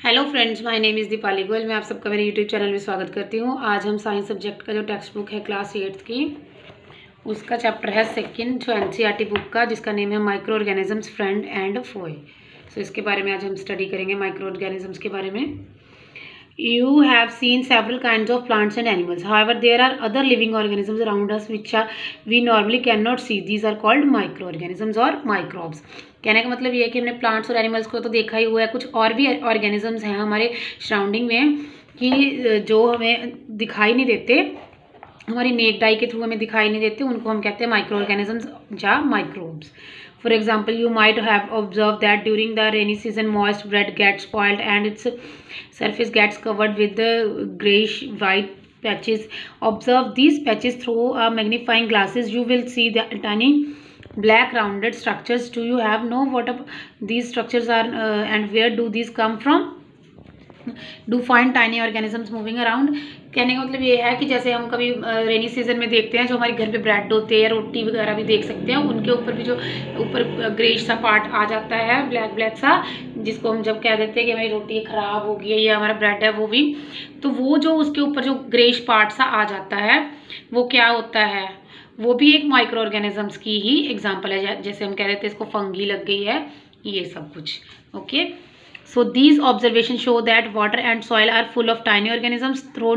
Hello friends, my name is Deepali Goyal. मैं आप सबका मेरे यूट्यूब चैनल में स्वागत करती हूँ। आज हम साइंस सब्जेक्ट का जो टेक्स्ट बुक है क्लास 8th की, उसका चैप्टर है सेकंड, जो एनसीईआरटी बुक का, जिसका नेम है micro organisms friend and foe. So इसके बारे में आज हम स्टडी करेंगे, माइक्रो ऑर्गेनिजम्स के बारे में। You have seen several kinds of plants and animals. However, there are other living organisms around us which we normally cannot see. These are called microorganisms or microbes. कहने का मतलब ये है कि हमने प्लांट्स और एनिमल्स को तो देखा ही हुआ है, कुछ और भी ऑर्गेनिजम्स हैं हमारे सराउंडिंग में कि जो हमें दिखाई नहीं देते, हमारी नेक्ड आई के थ्रू हमें दिखाई नहीं देते, उनको हम कहते हैं माइक्रो ऑर्गेनिजम्स या microbes. For example, you might have observed that during the rainy season, moist bread gets spoiled and its surface gets covered with the grayish-white patches. Observe these patches through a magnifying glasses. You will see the tiny black rounded structures. Do you have know what these structures are and where do these come from? Do find tiny organisms moving around. कहने का मतलब ये है कि जैसे हम कभी rainy season में देखते हैं, जो हमारे घर पे ब्रेड होते हैं या रोटी वगैरह भी देख सकते हैं, उनके ऊपर भी जो ऊपर ग्रेश सा पार्ट आ जाता है, ब्लैक ब्लैक सा, जिसको हम जब कह देते हैं कि हमारी रोटी ख़राब हो गई है या हमारा ब्रेड है वो भी, तो वो जो उसके ऊपर जो ग्रेश पार्ट सा आ जाता है, वो क्या होता है? वो भी एक माइक्रो ऑर्गेनिजम्स की ही एग्जाम्पल है. जैसे हम कह देते हैं इसको फंगी लग गई है, ये सब कुछ. Okay. So these observations show that water and soil are full of tiny organisms, though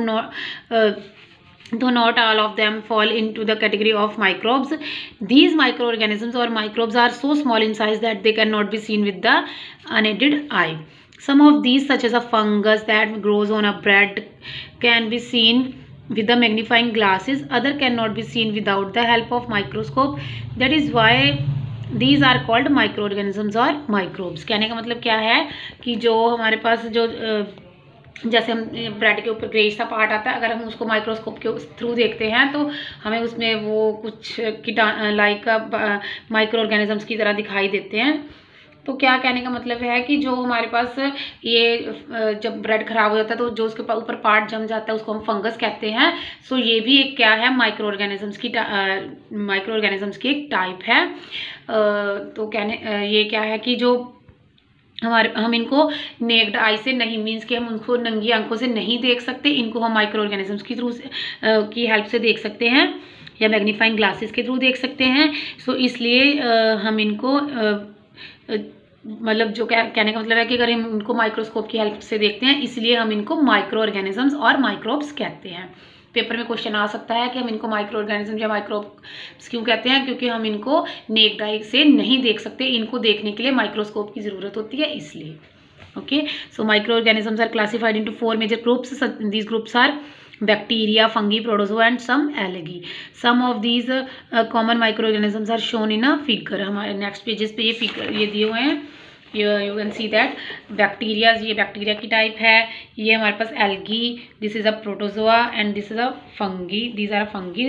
not all of them fall into the category of microbes. These microorganisms or microbes are so small in size that they cannot be seen with the unaided eye. Some of these, such as a fungus that grows on a bread, can be seen with the magnifying glasses. Other cannot be seen without the help of microscope. That is why these are called micro organisms और microbes. कहने का मतलब क्या है कि जो हमारे पास जो जैसे हम ब्रेड के ऊपर ग्रेश सा पार्ट आता है, अगर हम उसको माइक्रोस्कोप के थ्रू देखते हैं तो हमें उसमें वो कुछ लाइक माइक्रो ऑर्गेनिजम्स की तरह दिखाई देते हैं. तो क्या कहने का मतलब है कि जो हमारे पास ये जब ब्रेड खराब हो जाता है तो जो उसके ऊपर पार्ट जम जाता है उसको हम फंगस कहते हैं. सो ये भी एक क्या है, माइक्रो ऑर्गेनिजम्स की एक टाइप है. तो कहने ये क्या है कि जो हम इनको नेक्ड आई से नहीं, मीन्स कि हम उनको नंगी आंखों से नहीं देख सकते, इनको हम माइक्रो ऑर्गेनिजम्स की थ्रू की हेल्प से देख सकते हैं या मैग्नीफाइंग ग्लासेस के थ्रू देख सकते हैं. सो इसलिए हम इनको मतलब जो कहने का मतलब है कि अगर हम इनको माइक्रोस्कोप की हेल्प से देखते हैं, इसलिए हम इनको माइक्रो ऑर्गेनिजम्स और माइक्रोब्स कहते हैं. पेपर में क्वेश्चन आ सकता है कि हम इनको माइक्रो ऑर्गेनिज्म या माइक्रोब्स क्यों कहते हैं, क्योंकि हम इनको नेक्ड आई से नहीं देख सकते, इनको देखने के लिए माइक्रोस्कोप की ज़रूरत होती है, इसलिए. Okay. So micro organisms are classified into 4 major groups. These groups are bacteria, fungi, protozoa and some algae. Some of these common microorganisms are shown in a figure. हमारे नेक्स्ट पेजेस पे ये figure ये दिए हुए हैं. You can see that bacteria, ये bacteria की type है. ये हमारे पास algae, this is a protozoa and this is a fungi. These are fungi.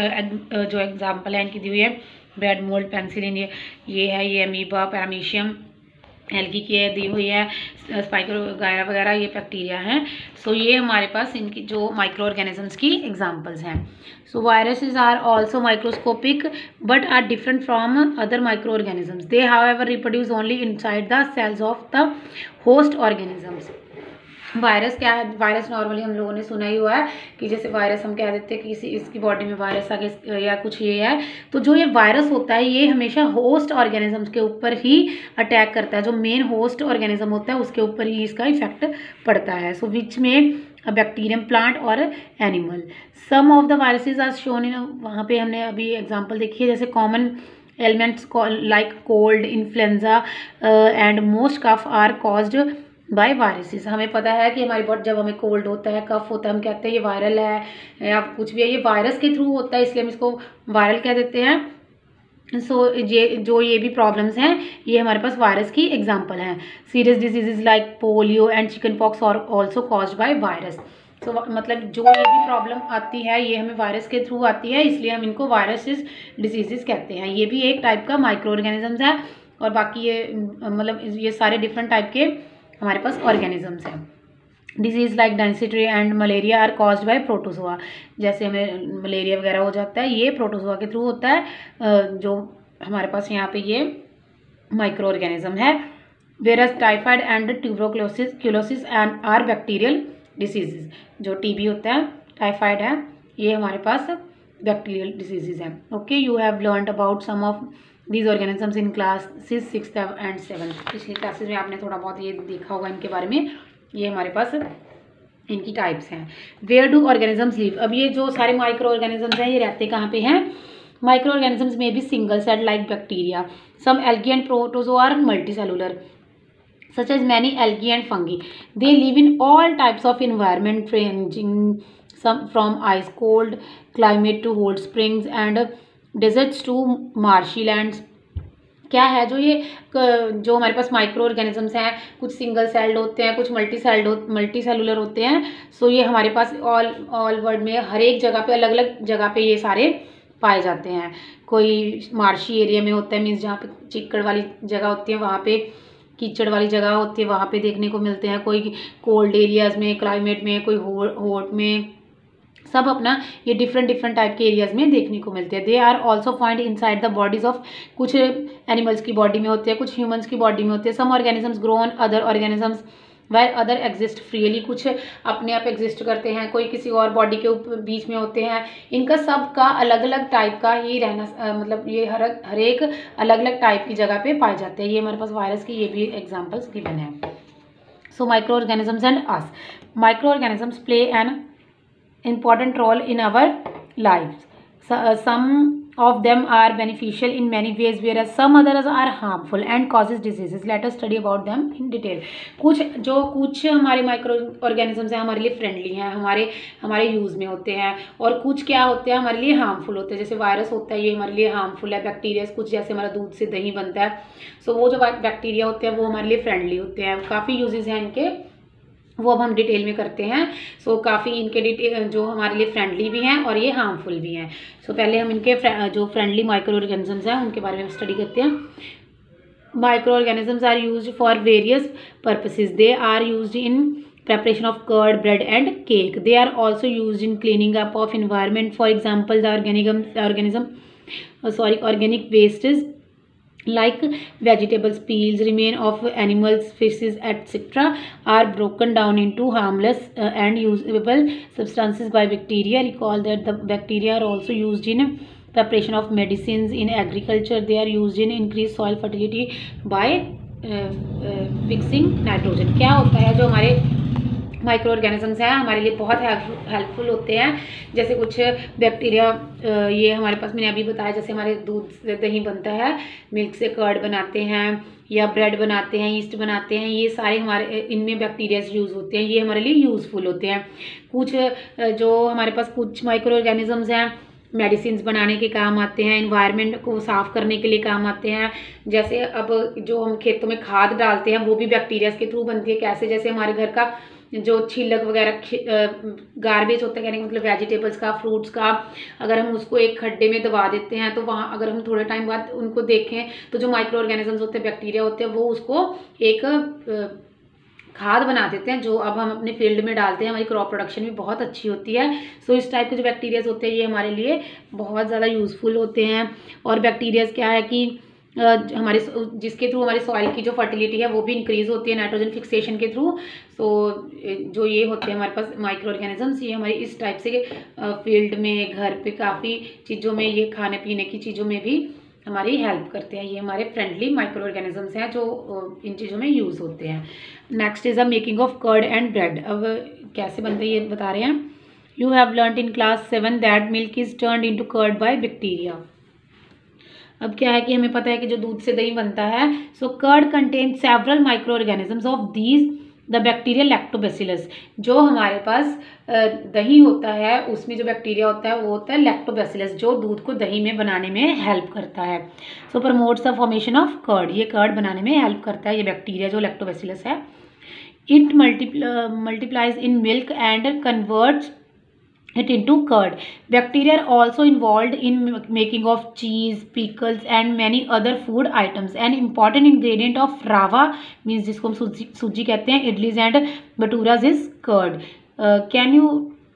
जो एग्जाम्पल है इनकी दी हुई है, ब्रेड मोल्ड, पेंसिलिन, ये है, ये अमीबा, पैरामीशियम. एल्गी की दी हुई है, स्पाइरोगायरा वगैरह, ये बैक्टीरिया हैं. सो ये हमारे पास इनकी जो माइक्रो ऑर्गेनिजम्स की एग्जांपल्स हैं. So viruses are also microscopic but are different from other micro organisms. They however reproduce only inside the cells of the host organisms. Virus क्या है? वायरस नॉर्मली हम लोगों ने सुना ही हुआ है कि जैसे वायरस हम कह देते हैं कि इसकी बॉडी में वायरस आ गया या कुछ ये है, तो जो ये वायरस होता है ये हमेशा होस्ट ऑर्गेनिजम्स के ऊपर ही अटैक करता है. जो मेन होस्ट ऑर्गेनिज्म होता है उसके ऊपर ही इसका इफेक्ट पड़ता है. सो विच में अ बैक्टीरियम, प्लांट और animal. Some of the viruses are shown in, वहाँ पे हमने अभी एग्जाम्पल देखी है, जैसे common elements like cold, influenza and most cough are caused by viruses. हमें पता है कि हमारी बॉडी जब हमें कोल्ड होता है, कफ होता है, हम कहते हैं ये वायरल है या कुछ भी है, ये वायरस के थ्रू होता है, इसलिए हम इसको वायरल कह देते हैं. सो ये भी प्रॉब्लम्स हैं, ये हमारे पास वायरस की एग्जांपल हैं. Serious diseases like polio and chicken pox are also caused by virus. So मतलब जो ये भी प्रॉब्लम आती है ये हमें वायरस के थ्रू आती है, इसलिए हम इनको वायरसेस डिजीजेस कहते हैं. ये भी एक टाइप का माइक्रो ऑर्गेनिजम्स है, और बाकी ये मतलब ये सारे डिफरेंट टाइप के हमारे पास ऑर्गेनिजम्स हैं. Disease like density and malaria are caused by protozoa. जैसे हमें मलेरिया वगैरह हो जाता है, ये प्रोटोजोआ के थ्रू होता है, जो हमारे पास यहाँ पे ये माइक्रो ऑर्गेनिज्म है. Various typhoid and tuberculosis and are bacterial diseases. जो टीबी होता है, टाइफाइड है, ये हमारे पास बैक्टीरियल डिसीजेज हैं। Okay, you have learned about some of these organisms in classes 6th and 7th। पिछली क्लासेस में आपने थोड़ा बहुत ये देखा होगा इनके बारे में। ये हमारे पास इनकी टाइप्स हैं। Where do organisms live. अब ये जो सारे माइक्रो ऑर्गेनिजम्स हैं, ये रहते कहाँ पे हैं? माइक्रो ऑर्गेनिजम्स में भी single cell like bacteria, some algae and protozoa are multicellular such as many algae and fungi. They live in all types of environment ranging some from ice cold climate to hot springs and deserts to marshy lands. क्या है जो ये जो हमारे पास micro organisms हैं, कुछ single celled होते हैं, कुछ मल्टी सेलुलर होते हैं। सो ये हमारे पास ऑल वर्ल्ड में हर एक जगह पे, अलग अलग जगह पे ये सारे पाए जाते हैं। कोई मार्शी एरिया में होता है, मीन्स जहाँ पे चिक्कड़ वाली जगह होती है वहाँ पे, कीचड़ वाली जगह होती है वहाँ पे देखने को मिलते हैं। कोई कोल्ड एरियाज़ में क्लाइमेट में, कोई हॉट में, सब अपना ये डिफरेंट टाइप के एरियाज़ में देखने को मिलते हैं। They are also find inside the bodies of, कुछ एनिमल्स की बॉडी में होते हैं, कुछ ह्यूमंस की बॉडी में होते हैं। Some organisms grow on other organisms while other exist freely. कुछ अपने आप एग्जिस्ट करते हैं, कोई किसी और बॉडी के बीच में होते हैं। इनका सब का अलग अलग टाइप का ही रहना, मतलब ये हर एक अलग अलग टाइप की जगह पे पाए जाते हैं। ये हमारे पास वायरस की ये भी एग्जाम्पल्स गिवन है। So micro organisms and us. Micro organisms play an important role in our lives. Some of them are beneficial in many ways whereas some others are harmful and causes diseases. Let us study about them in detail. कुछ हमारे micro organisms हैं हमारे लिए friendly हैं, हमारे use में होते हैं, और कुछ क्या होते हैं हमारे लिए हार्मफुल होते हैं। जैसे वायरस होता है, ये हमारे लिए हार्मफुल है। बैक्टीरिया कुछ जैसे हमारा दूध से दही बनता है, सो वो जो बैक्टीरिया होते हैं वो हमारे लिए फ्रेंडली होते हैं। काफ़ी यूजेस हैं इनके, वो अब हम डिटेल में करते हैं। सो काफ़ी इनके डिटेल जो हमारे लिए फ्रेंडली भी हैं और ये हार्मफुल भी हैं। सो पहले हम इनके जो फ्रेंडली माइक्रो ऑर्गेनिजम्स हैं उनके बारे में स्टडी करते हैं। Micro organisms are used for various purposes. They are used in preparation of curd, bread and cake. They are also used in cleaning up of environment. For example, the organic wastes like vegetables, peels, remain of animals, fishes, etc. are broken down into harmless and usable substances by bacteria. Recall that the bacteria are also used in preparation of medicines in agriculture. They are used in increased soil fertility by fixing nitrogen. क्या होता है जो हमारे micro organisms हैं हमारे लिए बहुत helpful होते हैं। जैसे कुछ बैक्टीरिया, ये हमारे पास मैंने अभी बताया, जैसे हमारे दूध से दही बनता है, मिल्क से कर्ड बनाते हैं या ब्रेड बनाते हैं, ईस्ट बनाते हैं, ये सारे हमारे इनमें बैक्टीरिया यूज़ होते हैं। ये हमारे लिए यूज़फुल होते हैं। कुछ जो हमारे पास कुछ माइक्रो ऑर्गेनिजम्स हैं मेडिसिन बनाने के काम आते हैं, इन्वायरमेंट को साफ़ करने के लिए काम आते हैं। जैसे अब जो हम खेतों में खाद डालते हैं वो भी बैक्टीरिया के थ्रू बनती है। कैसे? जैसे हमारे घर का जो छिलक वगैरह गार्बेज होता है, कहने का मतलब वेजिटेबल्स का, फ्रूट्स का, अगर हम उसको एक खड्डे में दबा देते हैं तो वहाँ अगर हम थोड़े टाइम बाद उनको देखें तो जो माइक्रो ऑर्गेनिजम्स होते हैं, बैक्टीरिया होते हैं, वो उसको एक खाद बना देते हैं जो अब हम अपने फील्ड में डालते हैं। हमारी क्रॉप प्रोडक्शन भी बहुत अच्छी होती है। सो इस टाइप के जो बैक्टीरियाज होते हैं ये हमारे लिए बहुत ज़्यादा यूज़फुल होते हैं। और बैक्टीरियाज क्या है कि हमारे जिसके थ्रू हमारी सॉइल की जो फर्टिलिटी है वो भी इंक्रीज़ होती है नाइट्रोजन फिक्सेशन के थ्रू। सो जो ये होते हैं हमारे पास माइक्रो ऑर्गेनिजम्स, ये हमारी इस टाइप से फील्ड में, घर पे काफ़ी चीज़ों में, ये खाने पीने की चीज़ों में भी हमारी हेल्प करते हैं। ये हमारे फ्रेंडली माइक्रो ऑर्गेनिजम्स हैं जो इन चीज़ों में यूज़ होते हैं। Next is a making of curd and bread. अब कैसे बनते हैं ये बता रहे हैं। You have learned in class 7 that milk is turned into curd by bacteria. अब क्या है कि हमें पता है कि जो दूध से दही बनता है, so curd contain several micro organisms of these the bacteria lactobacillus. जो हमारे पास दही होता है उसमें जो बैक्टीरिया होता है वो होता है लैक्टोबैसिलस, जो दूध को दही में बनाने में हेल्प करता है। So promotes the formation of curd. ये कर्ड बनाने में हेल्प करता है ये बैक्टीरिया जो लैक्टोबैसिलस है। It multiplies in milk and converts it into curd. Bacteria are also involved in making of cheese, pickles and many other food items. An important ingredient of rava means जिसको हम सूजी कहते हैं, idlis and baturas is curd. Can you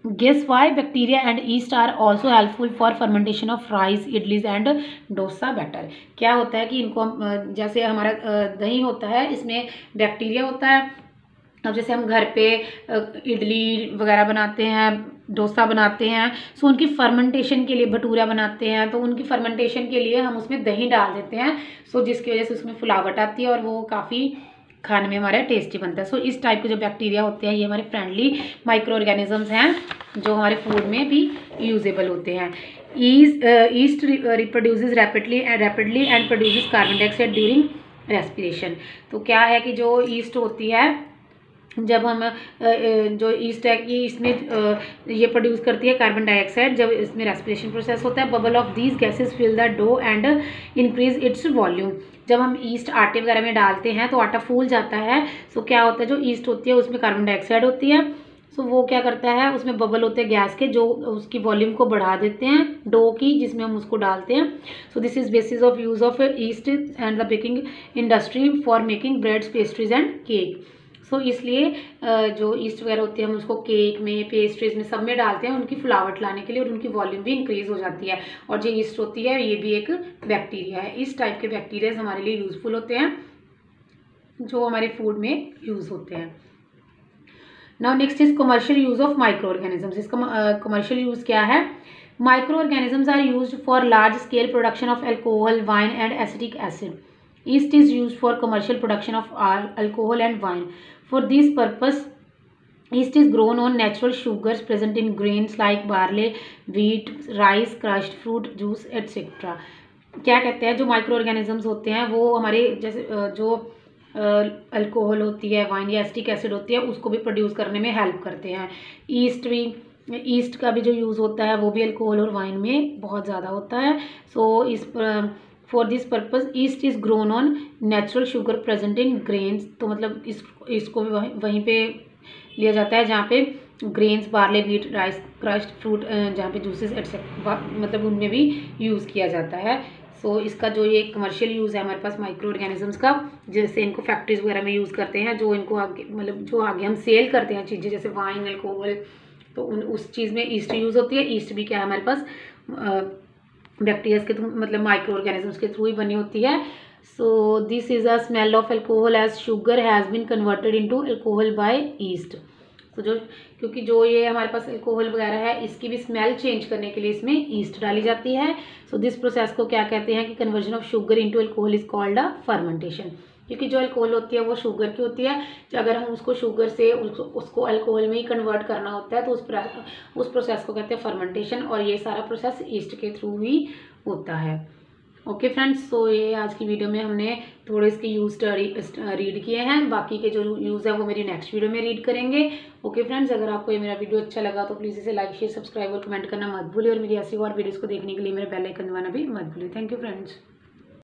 guess why bacteria and yeast are also helpful for fermentation of rice, idlis and dosa batter. क्या होता है कि इनको हम जैसे हमारा दही होता है, इसमें बैक्टीरिया होता है। अब जैसे हम घर पे इडली वगैरह बनाते हैं, डोसा बनाते हैं, सो उनकी फर्मेंटेशन के लिए, भटूरा बनाते हैं तो उनकी फर्मेंटेशन के लिए हम उसमें दही डाल देते हैं, सो जिसकी वजह से उसमें फुलावट आती है और वो काफ़ी खाने में हमारा टेस्टी बनता है। सो इस टाइप के जो बैक्टीरिया होते हैं ये हमारे फ्रेंडली माइक्रो ऑर्गेनिजम्स हैं जो हमारे फूड में भी यूजेबल होते हैं। Yeast reproduces rapidly and produces carbon dioxide during respiration. तो क्या है कि जो ईस्ट होती है, जब हम जो ईस्ट है कि इसमें ये प्रोड्यूस करती है कार्बन डाइऑक्साइड जब इसमें रेस्पिरेशन प्रोसेस होता है। Bubble of these gases fill the dough and increase its volume. जब हम ईस्ट आटे वगैरह में डालते हैं तो आटा फूल जाता है। सो क्या होता है, जो ईस्ट होती है उसमें कार्बन डाइऑक्साइड होती है, सो वो क्या करता है, उसमें बबल होते हैं गैस के जो उसकी वॉल्यूम को बढ़ा देते हैं डो की, जिसमें हम उसको डालते हैं। So this is basis of use of yeast and the baking industry for making breads, pastries and cake. So इसलिए जो ईस्ट वगैरह होती है हम उसको केक में, पेस्ट्रीज में, सब में डालते हैं उनकी फ्लावट लाने के लिए, और उनकी वॉल्यूम भी इंक्रीज हो जाती है। और जो ईस्ट होती है ये भी एक बैक्टीरिया है। इस टाइप के बैक्टीरियाज हमारे लिए यूजफुल होते हैं जो हमारे फूड में यूज होते हैं। Now next is commercial use of micro organisms. इसका कमर्शियल यूज क्या है? Micro organisms are used for large scale production of alcohol, wine and acetic acid. Yeast is used for commercial production of alcohol and wine. For this purpose, yeast is grown on natural sugars present in grains like barley, wheat, rice, crushed fruit juice, etc. क्या कहते हैं, जो micro organisms होते हैं वो हमारे जैसे जो अल्कोहल होती है, वाइन या एसिटिक एसिड होती है, उसको भी प्रोड्यूस करने में हेल्प करते हैं। ईस्ट का भी जो यूज़ होता है वो भी अल्कोहल और वाइन में बहुत ज़्यादा होता है। So for this purpose yeast is grown on natural sugar present in grains. तो मतलब इसको भी वहीं पे लिया जाता है जहाँ पे grains, barley, wheat, rice, crushed fruit, जहाँ पे जूसेस एटसेट्रा मतलब उनमें भी यूज़ किया जाता है। सो इसका जो ये कमर्शियल यूज़ है हमारे पास माइक्रो ऑर्गेनिजम्स का, जैसे इनको फैक्ट्रीज वगैरह में यूज़ करते हैं, जो इनको आगे मतलब जो आगे हम सेल करते हैं चीज़ें जैसे वाइन, अल्कोहल, तो उस चीज़ में ईस्ट यूज़ होती है। ईस्ट भी क्या है हमारे पास बैक्टीरियाज के थ्रू मतलब माइक्रो ऑर्गेनिजम्स के थ्रू ही बनी होती है। So this is a smell of alcohol as sugar has been converted into alcohol by yeast. तो जो क्योंकि जो ये हमारे पास अल्कोहल वगैरह है इसकी भी स्मेल चेंज करने के लिए इसमें ईस्ट डाली जाती है। सो दिस प्रोसेस को क्या कहते हैं कि conversion of sugar into alcohol is called a fermentation. क्योंकि जो अल्कोहल होती है वो शुगर की होती है, तो अगर हम उसको शुगर से उसको अल्कोहल में ही कन्वर्ट करना होता है तो उस प्रोसेस को कहते हैं फर्मेंटेशन, और ये सारा प्रोसेस ईस्ट के थ्रू ही होता है। ओके फ्रेंड्स, सो ये आज की वीडियो में हमने थोड़े इसके यूज रीड किए हैं, बाकी के जो यूज़ है वो मेरी नेक्स्ट वीडियो में रीड करेंगे। ओके फ्रेंड्स, अगर आपको ये मेरा वीडियो अच्छा लगा तो प्लीज़ इसे लाइक, शेयर, सब्सक्राइब और कमेंट करना मत भूलिए, और मेरी ऐसी और वीडियोज़ को देखने के लिए मेरे बेल आइकन दबाना भी मत भूलिए। Thank you friends.